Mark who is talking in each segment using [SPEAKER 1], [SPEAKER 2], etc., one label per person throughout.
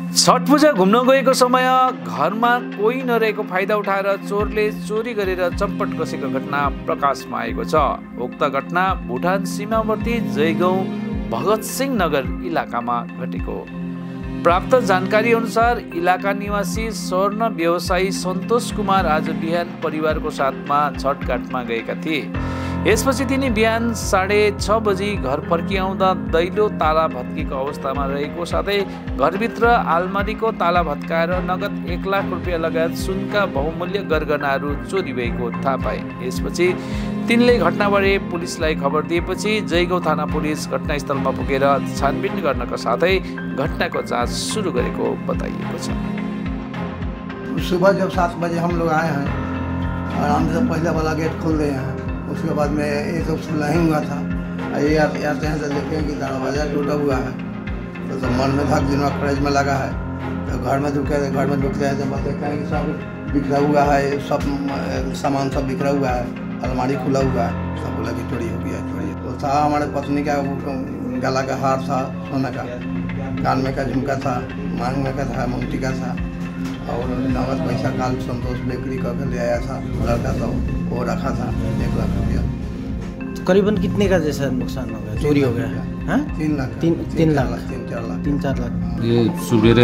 [SPEAKER 1] छठ पूजा घुम्न गएको समय घरमा कोही नरहेको फाइदा उठाएर चोरले चोरी गरेर चम्पट कसेको घटना प्रकाशमा आएको छ। उक्त घटना भुटान सीमावर्ती जयगाउँ भगत सिंह नगर इलाकामा घटेको। प्राप्त जानकारी अनुसार इलाका निवासी स्वर्ण व्यवसायी सन्तोष कुमार आज बिहान परिवारको साथमा छठ घाटमा गएका थिए। यसपछि तिनी बिहान 6:30 बजी घर फर्किआउँदा दैलो ताला भत्किएको अवस्थामा रहेको साथै घरभित्र आलमारीको ताला भत्काएर नगद 1 लाख रुपियाँ लगायत सुनका बहुमूल्य गरगहनाहरू चोरी भएको थाहा पाए। यसपछि तिनले घटनाबारे पुलिसलाई खबर दिएपछि जयगाउँ थाना पुलिस घटनास्थलमा पुगेर छानबिन गर्नका साथै घटनाको जाँच सुरु गरेको बताइएको छ।
[SPEAKER 2] सुबह जब 7 बजे हम लोग आए हैं, आराम से पहले वाला गेट खोल दिए हैं। उसके बाद में ये सब नहीं हुआ था। ये आते हैं तो देखें कि दरवाज़ा टूटा हुआ है, तो मन में था, दिमाग करेज में लगा है। तो घर में रुके हैं तो बस देखें कि सब बिखरा हुआ है, सब सामान सब बिखरा हुआ है, अलमारी खुला हुआ है। सब बोला कि चोरी हो गया, चोरी। तो था हमारे पत्नी का गला का हार था सोना का, कान में का झुमका था, मांग में का था, मोती का था, और नगद पैसा काल संतोष बेकरी करके ले आया था लड़का, तो वो रखा था 1 लाख रुपया।
[SPEAKER 3] तो करीबन कितने का जैसा नुकसान हो गया, चोरी हो गया?
[SPEAKER 2] 3 लाख,
[SPEAKER 3] 3-4 लाख।
[SPEAKER 4] ये सुबेरे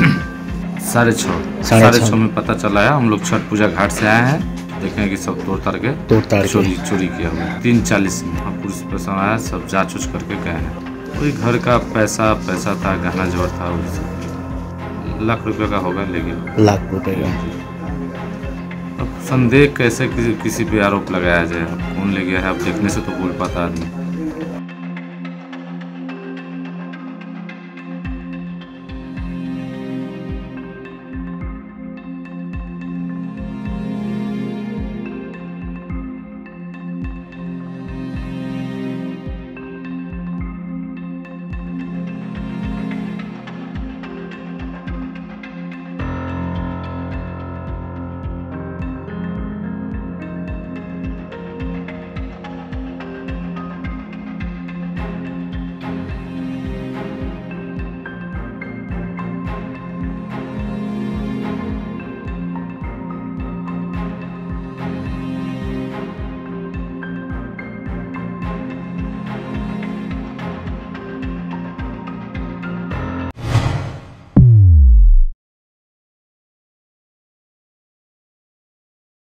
[SPEAKER 4] 6:30 में पता चला है। हम लोग छठ पूजा घाट से आए हैं, देखें कि सब तोड़ ताड़ के चोरी किया हुआ है। 3:40 में पुलिस प्रशासन आया, सब जाँच उच करके गए हैं। वही घर का पैसा था, गहना जवर था, 1 लाख रुपये का होगा, लेकिन
[SPEAKER 3] लाख रुपये का।
[SPEAKER 4] अब संदेह कैसे किसी पे आरोप लगाया जाए, कौन ले गया है, अब देखने से तो बोल पाता आदमी।